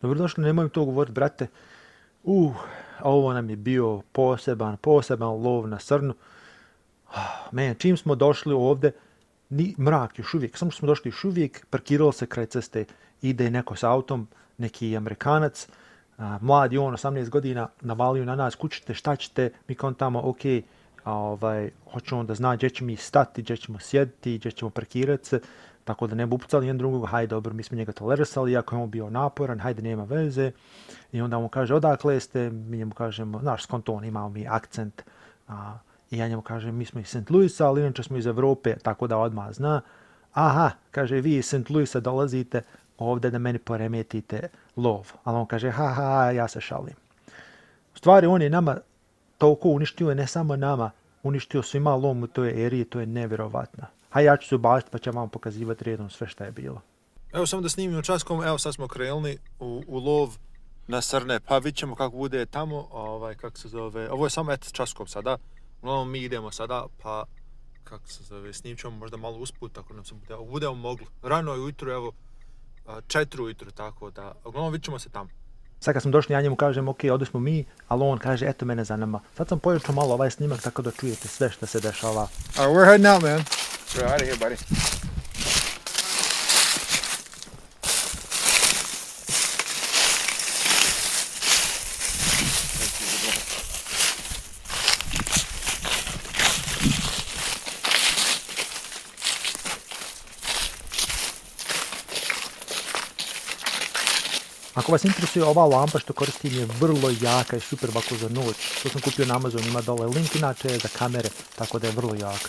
Dobrodošli, nemoj to govoriti, brate. Ovo nam je bio poseban lov na srnu. Čim smo došli ovdje, mrak još uvijek, samo što smo došli još uvijek, parkiralo se kraj ceste, ide neko s autom, neki Amerikanac, mladi on, 18 godina, navalio na nas, kućite, šta ćete, mi kao tamo, ok, hoćemo onda zna gdje ćemo mi stati, gdje ćemo sjediti, gdje ćemo parkirati se, tako da ne bi upucali jedan drugog, hajde dobro, mi smo njega tolerisali, iako je on bio naporan, hajde nema veze. I onda mu kaže, odakle ste, mi njemu kažemo, znaš, skonton, imamo mi akcent, i ja njemu kažem, mi smo iz St. Louisa, ali inače smo iz Evrope, tako da odmah zna. Aha, kaže, vi iz St. Louisa dolazite ovdje da meni poremetite lov. Ali on kaže, ja se šalim. U stvari, on je nama toliko uništio, ne samo nama, uništio svima lom u toj eriji, to je nevjerovatno. Ja ću se ubaviti pa ću vam pokazivati redom sve šta je bilo. Evo samo da snimimo časkom, evo sad smo krenuli u lov na srne, pa vidit ćemo kako bude tamo, kako se zove, ovo je samo časkom sada, uglavnom mi idemo sada, pa kako se zove, snimit ćemo možda malo usput, ako nam se budemo mogli. Rano je ujutru, evo, 4 ujutru, tako da, uglavnom vidit ćemo se tamo. Sad kad smo došli, ja njemu kažem, ok, ovdje smo mi, ali on kaže, eto mene zanima. Sad sam pojačao malo ovaj snimak tako da čujete sve što se dešava. Alright, we're heading out, man. We're out of here, buddy. Ako vas interesuje, ova lampa što koristim je vrlo jaka i super ovako za noć. To sam kupio na Amazonu, ima dole link, inače je za kamere, tako da je vrlo jaka.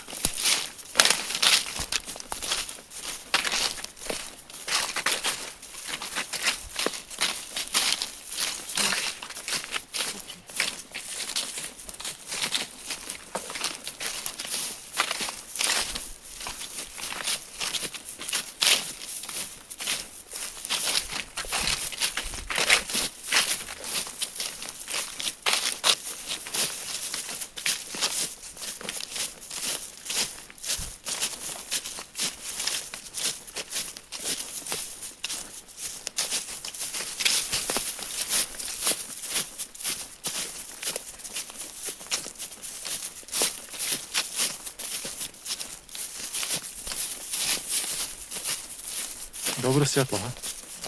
Dobro svjetlo, ha?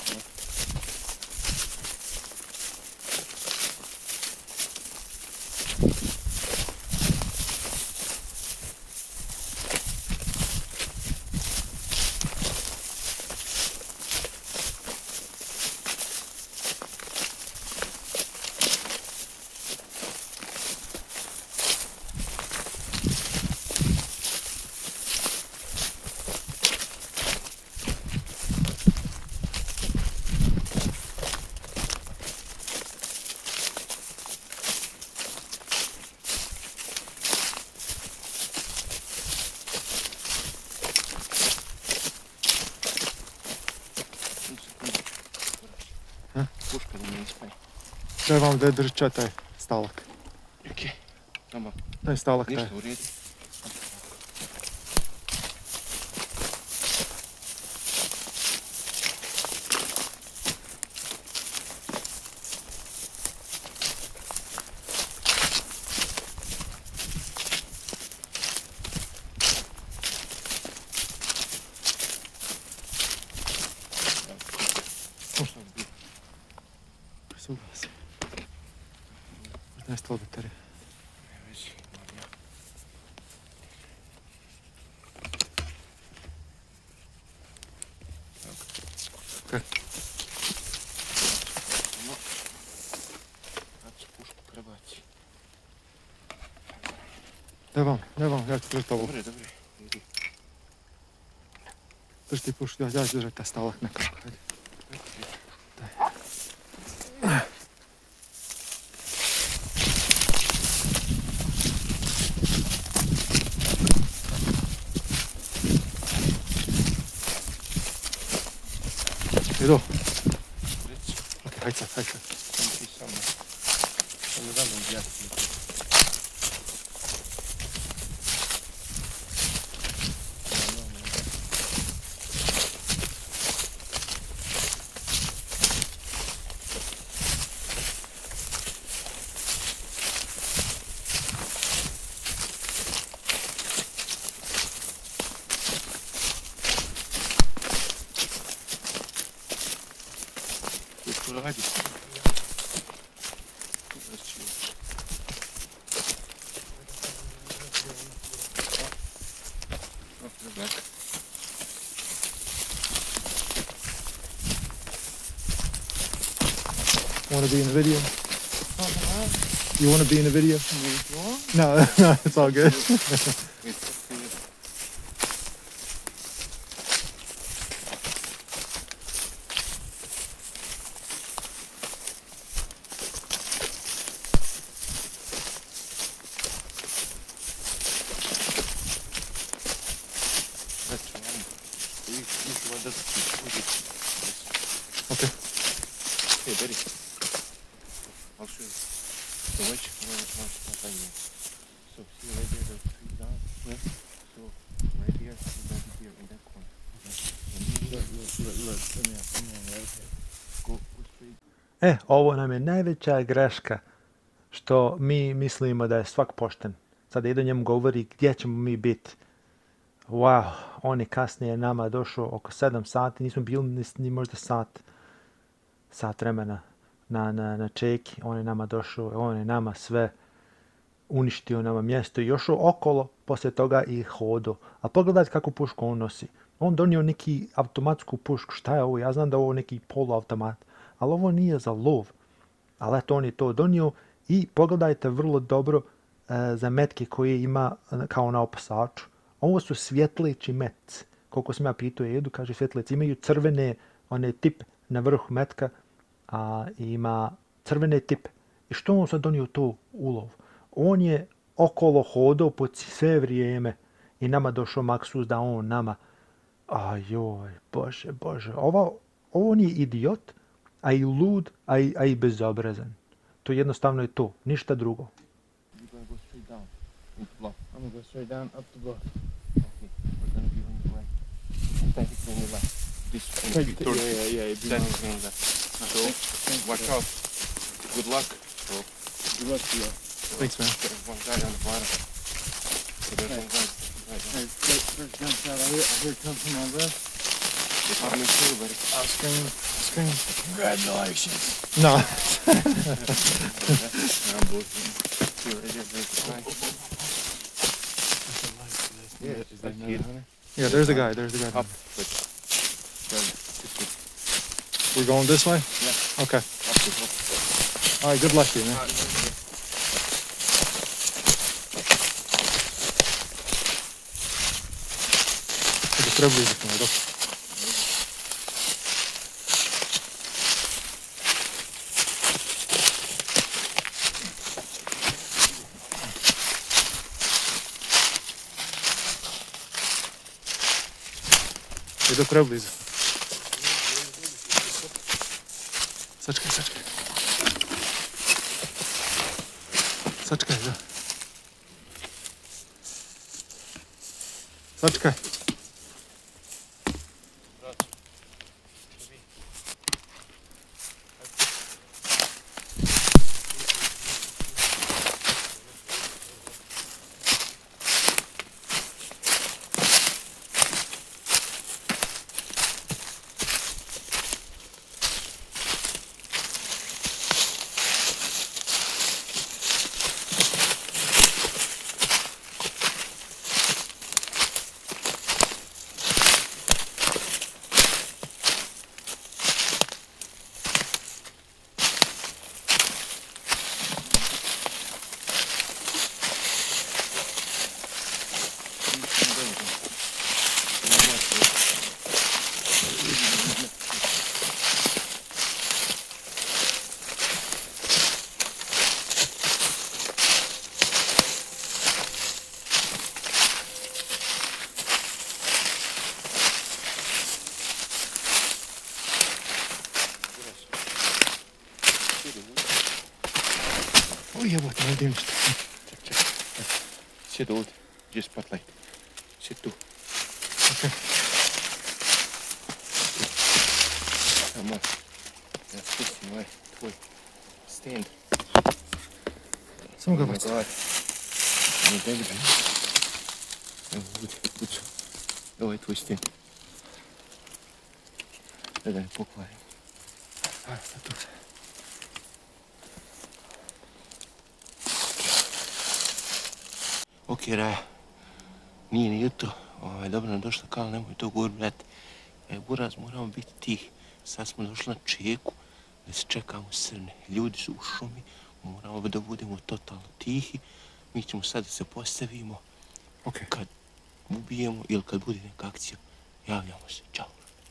Puška da ne ispaje. Daj vam da drži taj stalak. Okej, tamo. Taj stalak, taj. Ništa u redu. Soglasi. Možda je stalo baterije. Ne vezi, imam ja. Kaj? Sad ću pušku prebaci. Daj vam, ja ću držati ovo. Dobre, idi. Drži ti pušku, ja ću držati taj stalak nekako. Ajde. Idu. Ok, hajde sad. Samo ti samo. Samo da vam objasnim. Što radi? Want to be in the video? You want to be in the video? No, no, it's all good. Okay. Hey, Betty. I'll show you. So watch what I mean. So see right there, the tree down. Yeah. So right here, and then here in that corner. Okay. Look. Come here, right here. Go straight. Ovo nam je najveća greška što mi mislimo da je svak pošten. Sad Edo njemu govori gdje ćemo mi biti. Wow, on je kasnije nama došao oko 7 sati, nismo bili ni možda sat vremena na čeki. On je nama došao, on je nama sve uništio nama mjesto i još okolo poslije toga i hodo. A pogledajte kako pušku on nosi. On donio neki automatsku pušku. Šta je ovo? Ja znam da je ovo neki poluautomat, ali ovo nije za lov. Ali eto, on je to donio i pogledajte vrlo dobro zametke koje ima kao na opasaču. Ovo su svjetleći metci. Koliko sam ja pitao Edu, kaže svjetleci imaju crvene, one tip na vrhu metka, a ima crvene tipe. I što on sad donio to ulov? On je okolo hodao po sve vrijeme i nama došao Maksus da on nama, ajoj, bože, ovo nije idiot, a i lud, a i bezobrazan. To jednostavno je to, ništa drugo. You're gonna go straight down into the block. I'm gonna go straight down up the bluff. Okay. We're gonna be on your right. Technically on your left. This one. Yeah. Technically on your left. So watch out. Good luck. So Good luck to you. Thanks, man. there's one guy on the bottom. So there's one guy. Right Hey, first jump shot I hear it come from my left. It's on me too, buddy. I'll scream. Congratulations. No. I'm bullshitting. See right there, there's the guy. Yeah, Is that that another kid. hunter? Yeah, there's the guy. Up, but We're going this way? Yeah. Okay. up the hill. All right, good luck to you, man. Тебе треба влізти, не? Тебе треба влізти. Sačekaj. Sačekaj, da. Sačekaj. Ой, вот, не дымишь. Check. Sit out. Just spotlight. Sit too. Okay. Come on. That's pushing away. Twoi. Stand. Само Oh го my бачи. God. Ну, дай бежи. Лучше. Давай твой стен. Давай, поклади. Ok, Raja. Nije ni jutro. Dobro nam došla Kala, nemoj to govor, brate. Buraz, moramo biti tih. Sad smo došli na čeku, da se čekamo srne. Ljudi su u šumi, moramo da budemo totalno tihi. Mi ćemo sad da se postavimo. Ok. Kad ubijemo ili kad bude neka akcija, javljamo se. Ćao.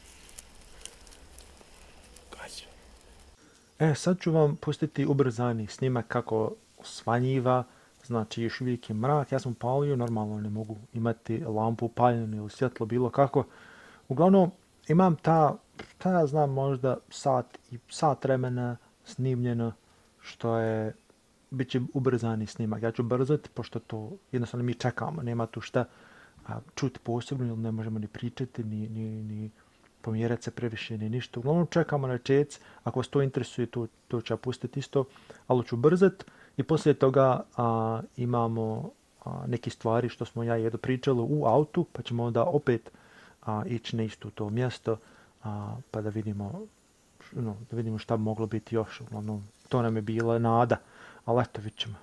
Sad ću vam pustiti ubrzani snimak kako svanjiva, znači još uvijek je mrak, ja sam upalio, normalno ne mogu imati lampu upaljenu ili svjetlo bilo kako. Uglavnom, imam ja znam možda sat vremena snimljeno, što je, bit će ubrzani snimak. Ja ću brzati, pošto to jednostavno mi čekamo, nema tu šta čuti posebno, ili ne možemo ni pričati, ni pomjerati se previše, ni ništa. Uglavnom čekamo na čec, ako vas to interesuje, to ću ja pustiti isto, ali ću brzati. I poslije toga imamo neke stvari što smo ja i Edo pričali u autu, pa ćemo onda opet ići na isto to mjesto, pa da vidimo šta bi moglo biti još. Uglavnom, to nam je bila nada, ali eto, vidit ćemo.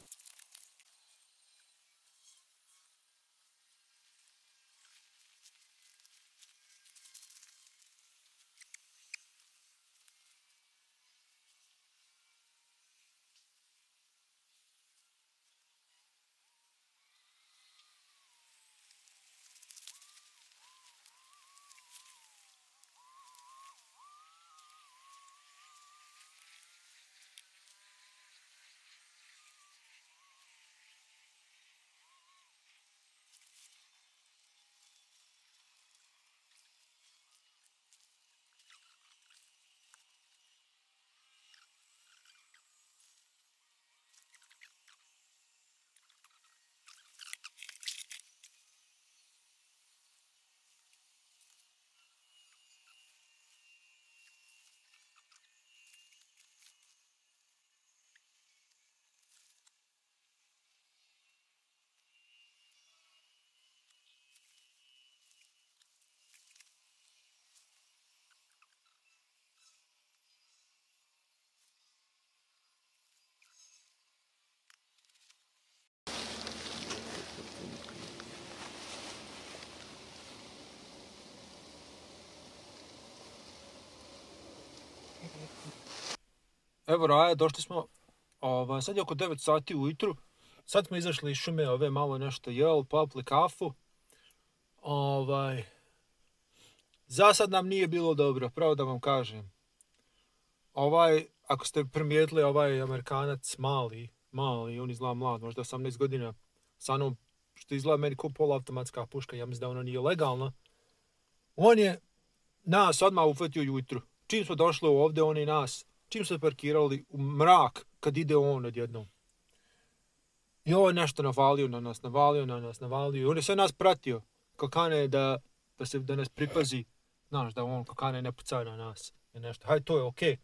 Evo Raja, došli smo, sad je oko 9 sati ujutru, sad smo izašli iz šume, malo nešto jel, popili kafu. Za sad nam nije bilo dobro, pravo da vam kažem. Ako ste primijetili, Amerikanac mali, on izgleda mlad, možda 18 godina, sa onom što izgleda meni kao poluautomatska puška, ja mislim da ono nije legalno. On je nas odmah uhvatio ujutru. Čim smo došli ovdje, on je nas, čim smo parkirali u mrak, kad ide on odjednom. I on je nešto navalio na nas. On je sve nas pratio, kakane da nas pripazi, znaš, da on kakane ne pucaju na nas. I nešto, hajde, to je okej.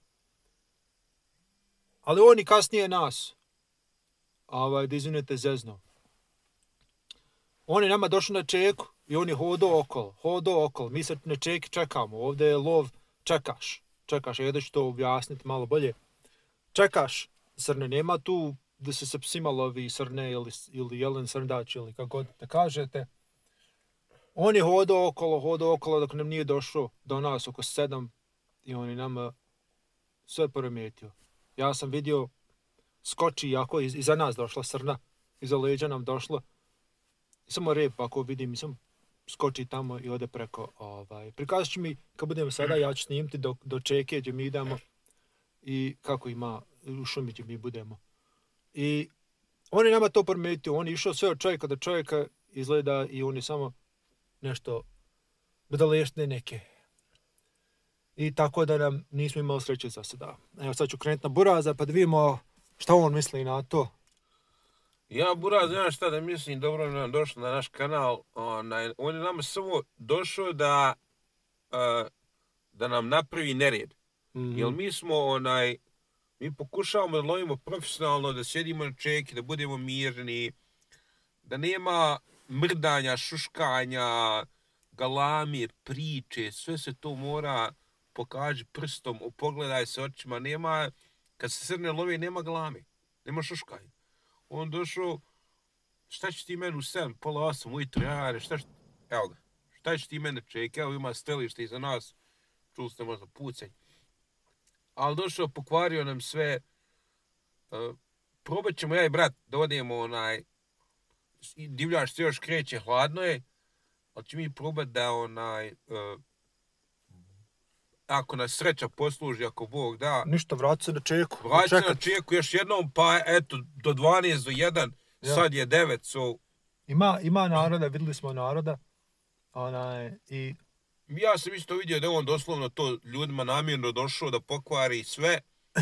Ali on i kasnije nas, da izvinete, zezno. On je nama došao na čeku i on je hodao okolo. Mi se na čeki čekamo, ovdje je lov, čekaš, ja ću to objasniti malo bolje. Čekaš, srne, nema tu da se psima lovi srne ili jelen srndač ili kako god da kažete. On je hodao okolo dok nam nije došao do nas oko 7 i on je nama sve poremetio. Ja sam vidio, skoči jako, iza nas došla srna, iza leđa nam došla. Samo rep, ako vidim, skoči tamo i ode preko. Prikazat ću mi, kad budemo sada, ja ću snimiti do čeke gdje mi idemo i kako ima u šumi gdje mi budemo. I on je nama to poremetio, on je išao sve od čovjeka do čovjeka, izgleda, i on je samo nešto budaleštine neke. I tako da nam nismo imali sreće za sada. Evo sad ću krenuti na Buraza pa da vidimo šta on misli na to. Ja, Buraz, znaš šta da mislim, dobro nam došlo na naš kanal. On je nama samo došao da nam napravi nered. Jer mi smo, mi pokušavamo da lovimo profesionalno, da sjedimo na čeki, da budemo mirni, da nema mrdanja, šuškanja, galame, priče, sve se to mora pokaži prstom, pogledaj se očima, nema, kad se srne lovi, nema glame, nema šuškanja. On došao, šta će ti meni u 7, pola 8 ujutro, evo ga, šta će ti mene ček, evo ima stelište iza nas, čuli ste možda pucanj. Ali došao, pokvario nam sve, probat ćemo ja i brat da odemo divljač se još kreće, hladno je, ali ćemo mi probat da ako nas sreća posluži, ako Bog da. Ništa, vrati se na čeku. Vrati se na čeku još jednom, pa eto, do 12, do 1, sad je 9, so... Ima naroda, vidjeli smo naroda. I... Ja sam isto vidio da je on doslovno to ljudima namjerno došao da pokvari sve,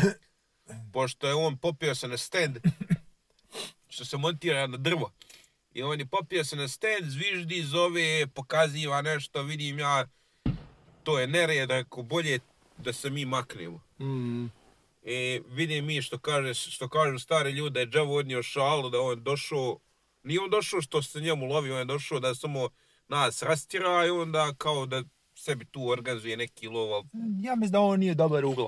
pošto je on popio se na stand, što se montira na drvo. I on je popio se na stand, zviždi, zove, pokaziva nešto, vidim ja, to je nered, ako bolje da se mi maknemo. I vidim mi što kažu stari ljudi, da je Džavo odnio šalu, da on došao, nije on došao što se njemu lovi, on je došao da samo nas rastira i onda kao da sebi tu organizuje neki lov. Ja mislim da on nije dobar u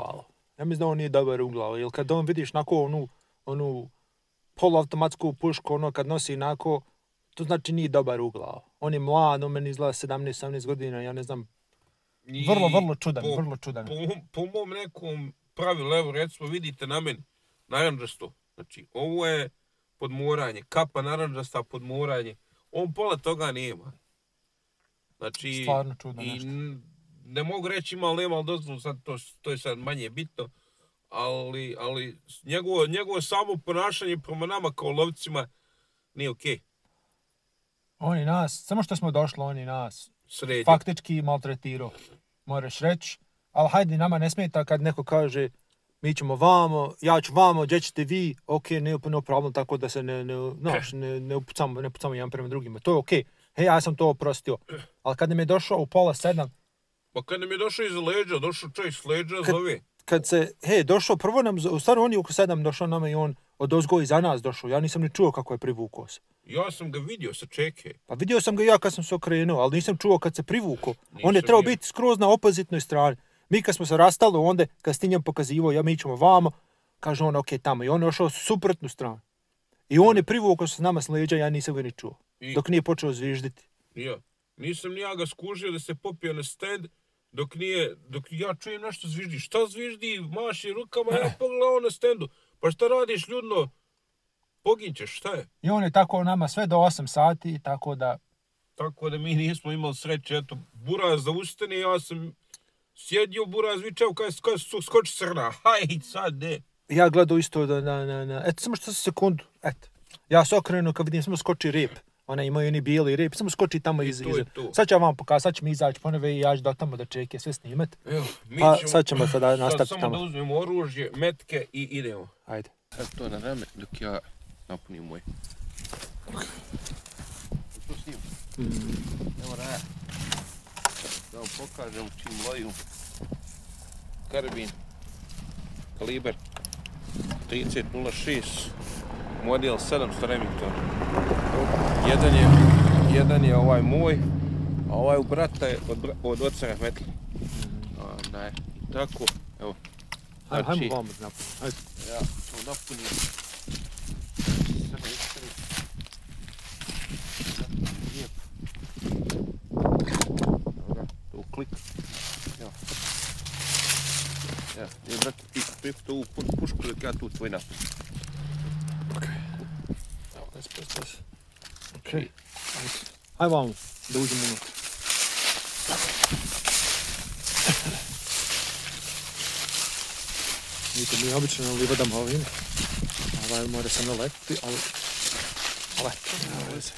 glavu. Jer kad on vidiš onako onu poluautomatsku pušku, kad nosi onako, to znači nije dobar u glavu. On je mlad, on meni izgleda 17-18 godina, ja ne znam. Vrlo čudan. Po mom nekom pravilu, evo recimo vidite na meni, naranđasto. Znači, ovo je podmoranje, kapa naranđasta podmoranje. On pola toga nema. Znači, stvarno čudno nešto. Ne mogu reći ima li nema dozvolu, sad to je sad manje bitno, ali njegovo samo ponašanje prema nama kao lovcima nije okej. On je nas, samo što smo došli, on je nas sredio. Faktički maltretirao, moraš reći, ali hajde, nama ne smeta kad neko kaže mi ćemo vamo, ja ću vamo, gdje ćete vi, okej, no problem, tako da se ne upucamo jedan prema drugima, to je okej. Hej, ja sam to oprostio. Ali kad nam je došao u pola 7... Pa kad nam je došao iza leđa, došao čovjek s leđa, zove. Kad se, došao, prvo nam, u stvari on je oko 7 došao nama i on od ozgo iza nas došao. Ja nisam ni čuo kako je privukao se. Ja sam ga vidio sa čeke. Pa vidio sam ga ja kad sam se okrenuo, ali nisam čuo kad se privukao. On je trebao biti skroz na opozitnoj strani. Mi kad smo se rastali, onda kad Stinjam pokazivo, mi ćemo vamo, kaže on, okej, tamo. I on je ošao suprotnu stranu. I on je privukao se s nama s leđa, ja nisam ga ni čuo. Dok nije počeo zvižditi. Ja. Nisam ni ja ga skužio da se popio na stand, dok ja čujem nešto zviždi. Šta zviždi? Maši rukama, ja pogledao na standu. Pa šta radiš, ljudno? Poginćeš, šta je? I on je tako nama sve do 8 sati, tako da mi nismo imali sreće. Eto, Buraz zaustane, ja sam sjedio, Buraz vičeo, kaj skoči srna. Haj, sad ne. Ja gledao isto eto, samo što sekundu, eto. Ja se okrenuo kad vidim, samo skoči rep. Ona imaju oni bijeli rep, samo skoči tamo iza. Sad ću vam pokazati, sad ćemo izaći ponove i ja ću do tamo da čeke sve snimati. Sad ćemo sada nastaviti tamo. Samo da uzmemo oružje, metke i idemo. Ajde. Sad to na rame dok ja napunim moj. To snimam. Evo raja. Da vam pokažem čim lovim. Karabin. Kaliber 30.06. Model 700 Remington. Jedan je ovaj moj, a ovaj u brata je od oca Rahmetli. Tako, evo. Hajmo vam napuniti. Ja, ćemo napuniti. To klik. Evo. Ja, brate, ti priput ovu pušku dok ja tu tvoj napunim. Let's. Okay. Hajde vam, da uđemo unutra. Vidite, mi obično livadamo ovim. Ovaj mora se naletiti, ali... Leti, nema veze.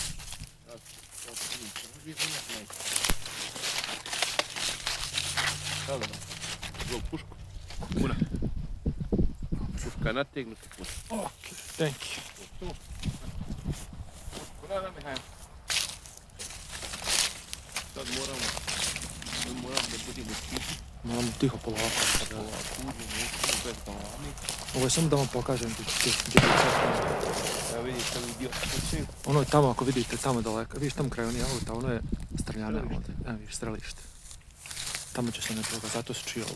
Sada, zbog pušku. Puna. Puška je nategnuta. Ok, thank you. Sad moramo da budemo tihi. Moramo tiho polako. Ovo je samo da vam pokažem gdje je sad. Evo vidite li dio. Ono je tamo, ako vidite, tamo daleko. Vidiš tamo kraj onih auta, ono je streljana ovdje. Evo vidiš strelište. Tamo će se ne droga, zato su čije ovo.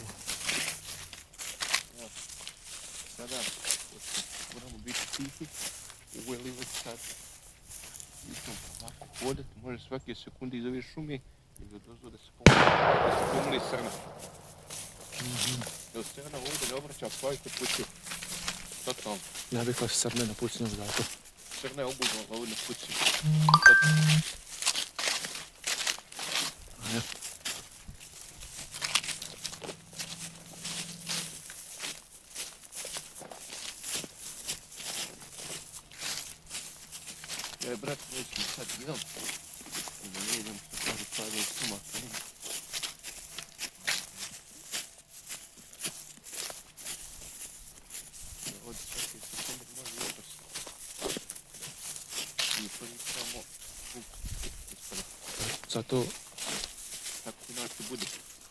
Sada moramo biti tihi, uveli već sad. Idemo ovako hodati, može svake sekunde iz ove šume i da dozvo da se pomoli srna. Jer srna ovdje ne obraća plavite puće. Totalno. Ja bih kao se srne napucnio zato. Srna je obužala ovdje na pući. Ajde. Brat, nećemo sad jel? I da ne idemo se kaže padaju sumaka. Ovdje svaki sekunde može opasti. I pričamo ispada. Zato Tako inače bude.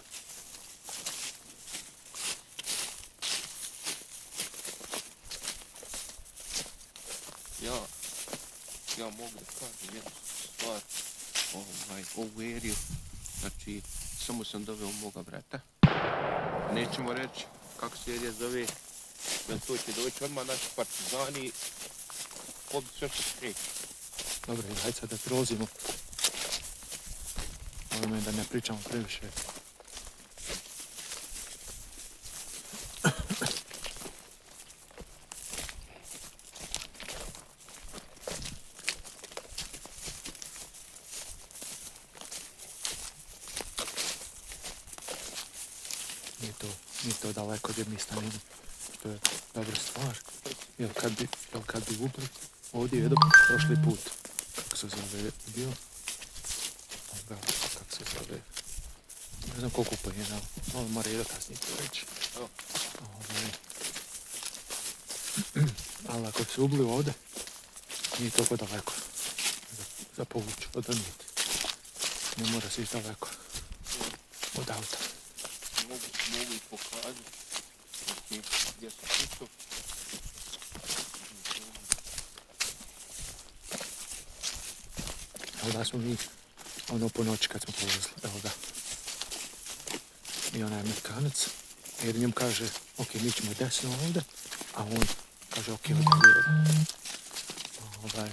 Ja mogu da kažem jednu stvar, ovu eriju, znači samo sam doveo moga brata. Nećemo reći kako se erija zove, jer to će doći odmah naši partizani, pobiti sve što se kreće. dobro, hajde sad da prolazimo. Ovo da ne pričamo previše. Nije to daleko gdje mi stanemo, što je dobra stvar. Jer kad bi upli ovdje jedan prošli put, kako se zove, bio, kako se zove, ne znam koliko pojena, ali mora jedan kasnije to reći. Ali ako se ubli ovdje, nije toliko daleko za povući, odvrniti. Ne mora se ići daleko od auta. Mogu i pokazati gdje sam čisto. Evo da smo mi po noći kad smo polazili, evo da. I onaj Amerikanac, jer njim kaže, ok, mi ćemo desno ovdje, a on kaže, ok, ovdje lijevo.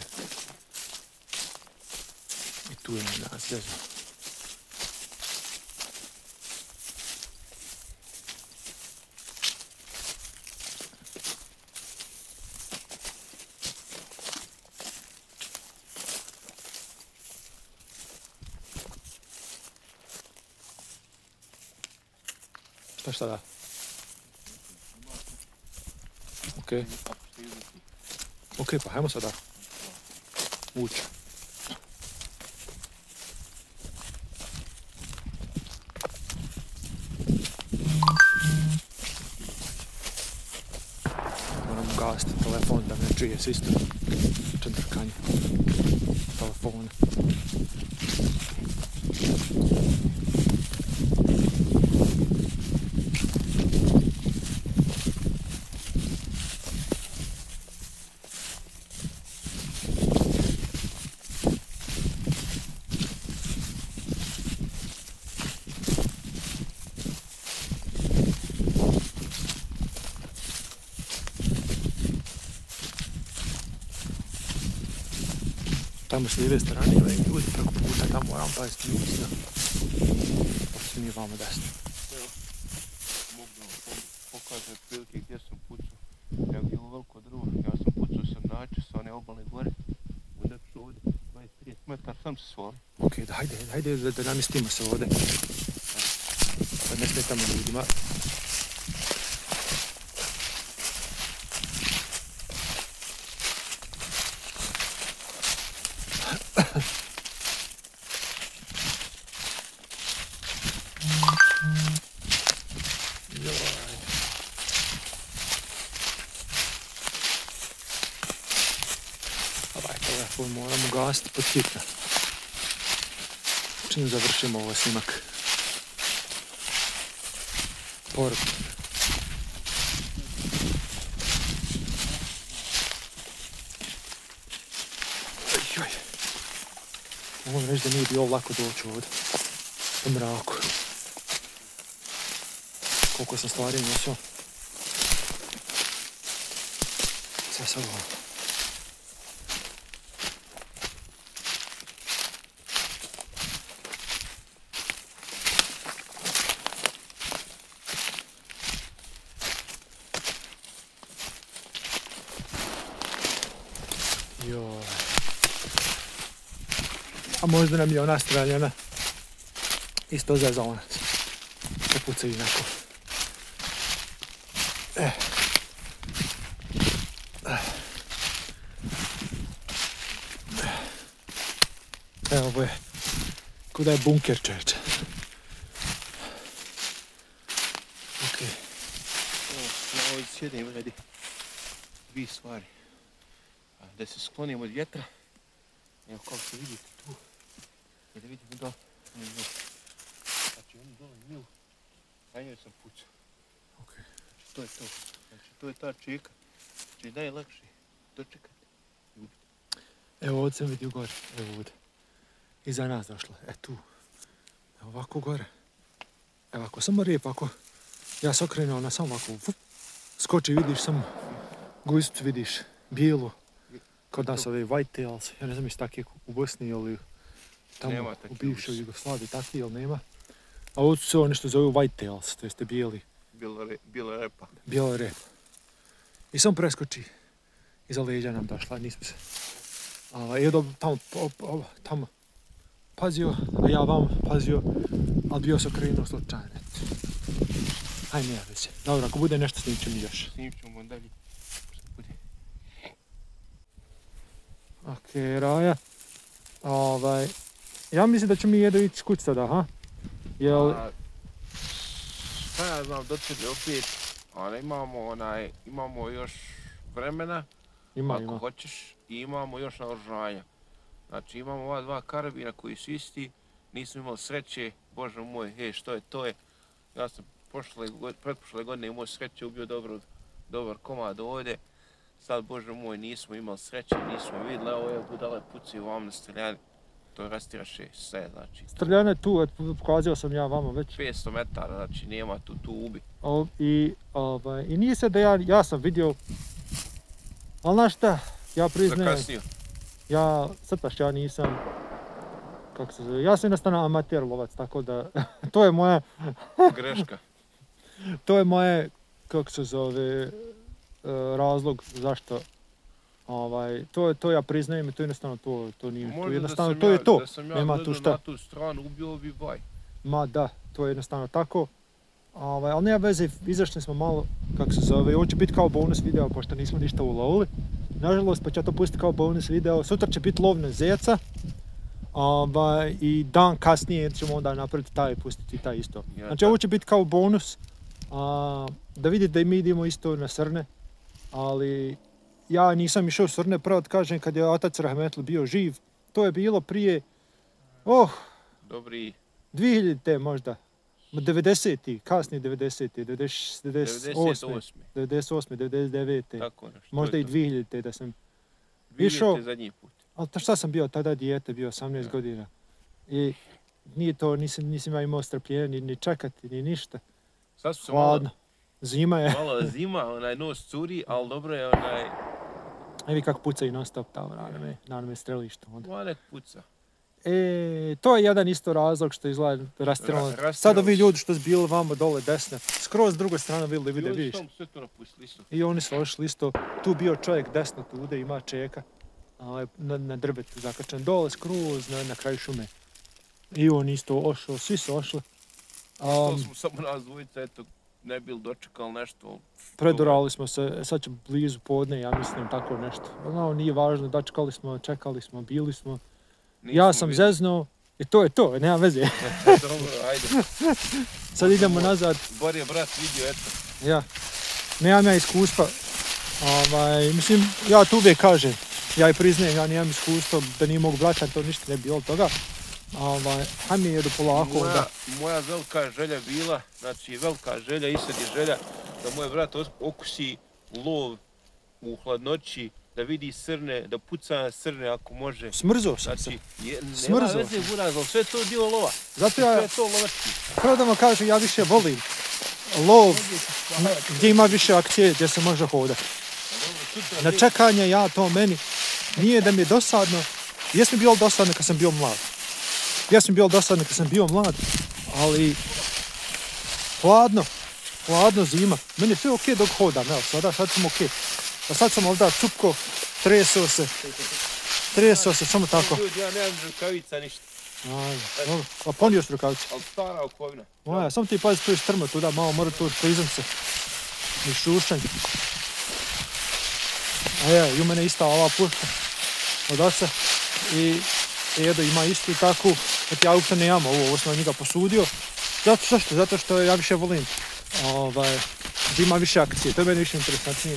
I tu je nas desno. Šta da? Ok, pa hajmo sada ući. Moram gasiti telefon da ne čuje se isto čendrkanje telefona. Tamo s lijeve strane ovaj ljudi preko puta, tamo moram paziti ljudi da pa mi vamo desno. Mogu da vam pokažem prilike gdje sam pucao. Evo je ovo veliko drvo, ja sam pucao sam način sa one obalne gore. Uljepšu ovdje, 20-30 metara, sam se svali. Ok, hajde da namestimo se ovdje. Da ne smetamo ljudima. Moramo gasiti pod hitno. Čim završimo ovo snimak. Poruku. Mogu reći da nije bilo lako doći ovdje. U mraku. koliko sam stvari nosio. Sve sad ovo. Joj. A možda nam je ona streljana isto zezalonac. Pucaju neko. Evo ovo je, kuda je bunker, čovječe. Okej. Ja ovdje sjedim radi dvije stvari. Da se sklonim od vjetra. Evo kao što vidite tu. I da vidimo da oni nju. Znači oni dole nju. A njoj sam pucao. Okej. Znači to je to. Znači to je ta čeka. Znači najlakše dočekati. Evo ovdje sam vidio gore. Evo ovdje. Iza nas došla. Tu. Evo ovako gore. Evo ako samo rijep, ako ja se okrenuo na samo ovako. Skoči, vidiš samo guzicu, vidiš bijelu. Kod nas ove whitetails. Ja ne znam jesi takvih u Bosni ili tamo u bivšoj Jugoslaviji takvi ili nema. A ovdje su oni što zove whitetails, to jeste bijeli. Bijela repa. Bijela repa. I sam preskoči. Iza leđa nam došla, nismo se. I tamo pazio, a ja vam pazio, ali bio sam krenuo slučajno. Hajde, nema veze. Dobro, ako bude nešto snimit ćemo još. Snimit ćemo dalje. Okej, Raja. Ja mislim da ćemo mi jedno ići kući sada, ha? Jel... Šta ja znam, doćeli opet, ali imamo još vremena, ako hoćeš, i imamo još naoružanja. Znači imamo ova dva karabina koji su isti, nismo imali sreće, bože moj, što je, to je. Ja sam pretprošle godine imao sreće, ubio dobar komad ovdje. Sad, bože moj, nismo imali sreće, nismo vidjeli, evo je budale pucaju vam na streljani. To rastiraše sve, znači. Streljane tu, pokazio sam ja vama već. 500 metara, znači nema tu ubi. I nije se da ja sam vidio, ali znaš šta, ja priznajem. Zakasnio. Ja nisam, kako se zove, ja sam jednostavno amater lovac, tako da, to je moja... Greška. To je moje, kako se zove, razlog zašto. To ja priznajem i to jednostavno to nije. Jednostavno to je to. Nema tu šta. Na tu stranu ubio bi baj. Ma da, to je jednostavno tako. Ali nema veze, izašli smo malo, kako se zove, ovo će biti kao bonus video, pošto nismo ništa ulovili. Nažalost, pa ću ja to pustiti kao bonus video. Sutra će biti lov na zeca. I dan kasnije ćemo onda napraviti taj, pustiti taj isto. Znači ovo će biti kao bonus. Da vidite da i mi idemo isto na srne. Ali ja nisam išao u srne, pravo kažem, kad je otac Rahmetli bio živ. To je bilo prije, dobri 2000-te možda. 90-ti, kasni 90-ti, 98, 99-te. Tako nešto. Možda i 2000-te da sam išao. 2000-te zadnji put. Ali šta sam bio tada dijete, bio 18 godina. I nije to, nisam ja imao strpljenja ni čekati, ni ništa. Sad su se hladno. Zima je. Malo zima, nos curi, ali dobro je Evi kako pucaju non stop tamo na me strelište. Ma nek puca. To je jedan isto razlog što izgleda rastirano. Sada vi ljudi što su bili vamo dole desne, skroz s druge strane vidjeli, vidiš. Sve to napustili isto. I oni su ošli isto. Tu bio čovjek desno tude, ima čeka. Na drvetu zakačen dole, skroz na kraju šume. I on isto ošao, svi su ošli. To smo samo nas dvojica, eto, ne bili dočekali nešto. Predurali smo se, sad će blizu podne, ja mislim, tako nešto. Nije važno, dočekali smo, čekali smo, bili smo. Ja sam zeznuo i to je to, nema veze. Dobro, ajde. Sad idemo nazad. Bar je brat vidio, eto. Ja, nemam ja iskustva. Mislim, ja to uvijek kažem. Ja i priznajem, ja nemam iskustva, da nije mogu vraćati, to ništa ne bi bilo toga. Hajde mi jedu polako. Moja velika želja bila, znači velika želja i sad je želja da moj brat okusi lov u hladnoći, da vidi srne, da puca na srne ako može. Smrzao sam se. Nema veze buraz, ali sve to dio lova. Zato ja, sve to lovački. pravo da vam kažem, ja više volim lov gdje ima više akcije, gdje se može hodati. Na čekanje ja to meni nije da mi je dosadno. Jesam bilo dosadno kad sam bio mlad. Jesam bilo dosadno kad sam bio mlad, ali hladno zima. Meni je sve okej dok hodam, evo sad sam okej. A sad sam ovdje cupko, treso se, samo tako. Ljudi, ja nemam rukavica ništa. Dobro, a ponio si rukavice. Ali stara okovina. Moja, samo ti pazi tu je strmo tuda, malo mora tu prizem se. I šušanj. A je, i u mene ista ova puška od oca. I Edo ima istu takvu, kad ja uopće nemam ovo sam od njega posudio. Zato što ja više volim. Gdje ima više akcije, to je meni više interesantnije.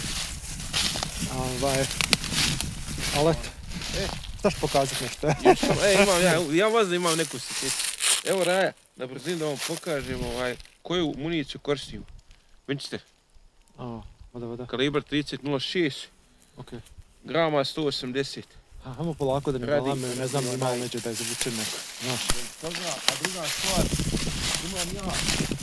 Ali eto, daš pokazati nešto. Ja vas da imam neku sitnicu. Evo Raja, na brzinu da vam pokažem koju municiju koristimo. Winchester. Voda. Kalibar 30.06. Okay. Grama 180. Hajmo polako da ne balame, ne znam ima li neđe da je zavučen neko. A druga stvar, imam ja.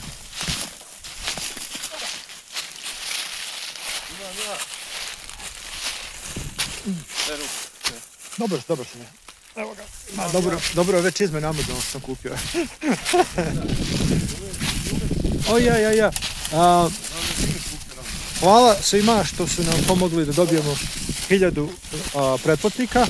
Dobro sam je. Evo ga. Dobro, već izmene Amazon sam kupio. Ja. Hvala svima što su nam pomogli da dobijemo 1000 pretplatnika.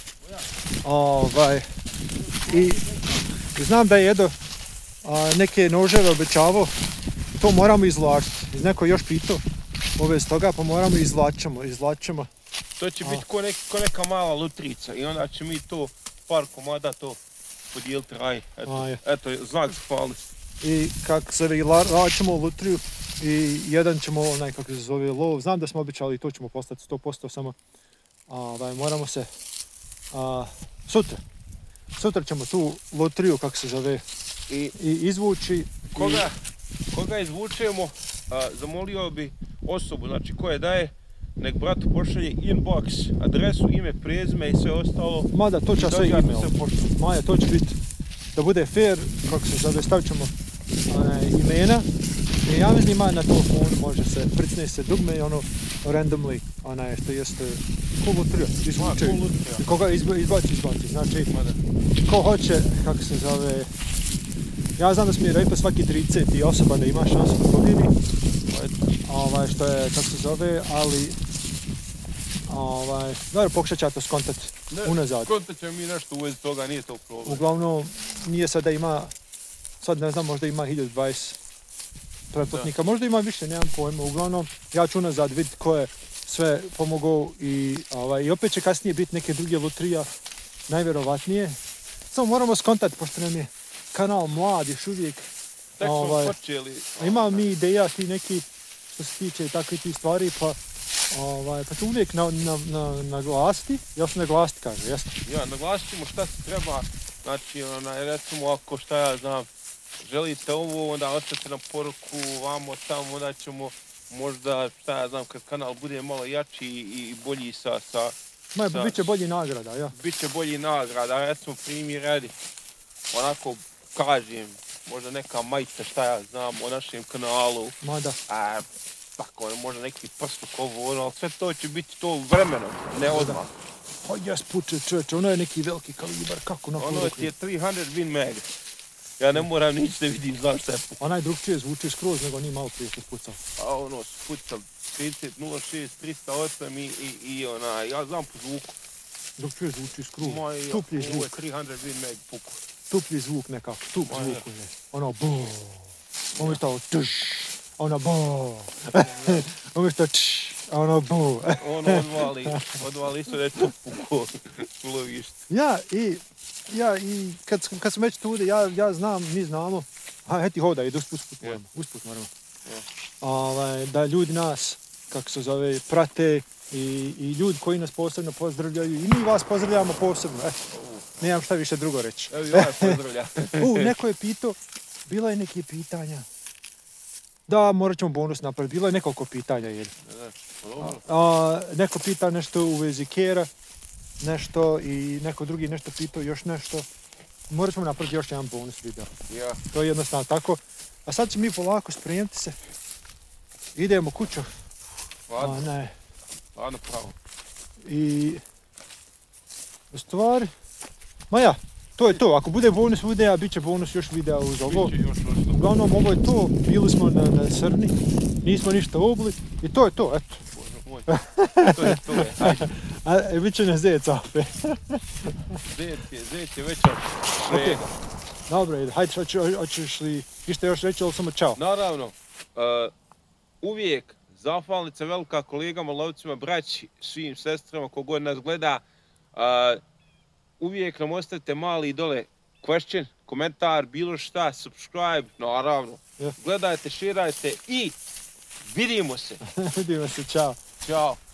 I znam da je Edo neke noževe obećavao. To moramo izvlačiti. Neko još pitao ove stoga, pa moramo izvlačimo. To će biti ko neka mala lutrica i onda će mi to par komada to podijeliti Raj. Eto, znak zahvalnosti. I kako se vraćamo u lutriju i jedan ćemo onaj kako se zove lov. Znam da smo običali i to ćemo postati 100% samo. Moramo se sutra ćemo tu lutriju kako se zove i izvući. Koga izvučemo, zamolio bi osobu, znači koje daje, nek bratu pošalje inbox, adresu, ime, prezime i sve ostalo. Mada, to će sve email. Maja, to će biti, da bude fair, kako se zove, stavit ćemo imena. I ja mislim ima na telefonu, može se, pricne se dugme i ono randomly, što jeste lutrija, izvuče. I koga izbaci. Znači, ko hoće, kako se zove, ja znam da smo mi rekli svaki 30 osoba da ima šansu da pobjedi. Što je, kako se zove, ali dobro, pokušat ću ja to skontati unazad. Skontat ćemo mi nešto u vezi toga, nije to problem. Uglavnom, nije sad da ima, sad ne znam, možda ima 1020 pretplatnika, možda ima više, nemam pojma. Uglavnom, ja ću unazad vidjeti ko je sve pomogao i opet će kasnije biti neke druge lutrija, najvjerovatnije. Samo moramo skontati, pošto nam je kanal mlad još uvijek. Tek smo počeli. Imamo mi ideja ti neki što se tiče takve ti stvari, pa ću uvijek naglasiti. Ja ću naglasiti, kaže, jesno? Ja, naglasit ćemo šta se treba. Znači, recimo, ako šta ja znam, želite ovo, onda ostavite nam poruku vamo tamo, onda ćemo možda, šta ja znam, kad kanal bude malo jači i bolji Biće bolji nagrada, ja. Biće bolji nagrada, recimo primjer radi. Onako, kažem, možda neka majica, šta ja znam, o našem kanalu. Mada. Tako, možda neki prstok ovo, ali sve to će biti to vremenom, ne odmah. Jas puče čovječe, ono je neki veliki kalibar, kako na ono ti je 300 Win Mag. Ja ne moram nič da vidim, znam šta je pucao. Onaj drugčije zvuči skroz nego nije malo prije što pucao. A ono, pucao 30.06, 308 i ja znam po zvuku. Drugčije zvuči skroz, tuplji zvuk. Ovo je 300 Win Mag puku. Tuplji zvuk nekako, tup zvuku je. Ono bo, umjesto tuš, ono bo, umjesto tš, ono bo. Ono odvali isto da je tup puku, logište. Ja, i kad sam već tu, ja znam, mi znamo, heti hodaj, usput moramo. Da ljudi nas, kako se zove, prate i ljudi koji nas posebno pozdravljaju i mi vas pozdravljamo posebno, nemam šta više drugo reći. Evo ja pozdravljam. Neko je pitao, bilo je neke pitanja. Da, morat ćemo bonus napraviti, bilo je nekoliko pitanja, jel? Neko pita nešto u vezi kera, nešto i neko drugi nešto pitao još nešto. Morat ćemo napraviti još jedan bonus video. Ja. To je jednostavno tako. A sad ćemo mi polako spremiti se idemo kuću. Ladno, Ne. ladno pravo. I u stvari, ma ja, to je to. Ako bude bonus videa, bit će bonus još videa uz ovo. Biće još nešto. Uglavnom, ovo je to. Bili smo na Srni, nismo ništa obli i to je to, eto. Bože moj. To je, hajde. A bit će na zec opet. Zec je već od sreda. Dobro, ide. Hajde, hoćeš li išta još reći, ali samo čao. Naravno, uvijek zahvalnica velika kolegama, lovcima, braći, svim sestrama, kogod nas gleda. Uvijek nam ostavite mali dole question, komentar, bilo šta, subscribe, naravno. Ja. Gledajte, širajte i vidimo se. Vidimo se, čao. Ćao.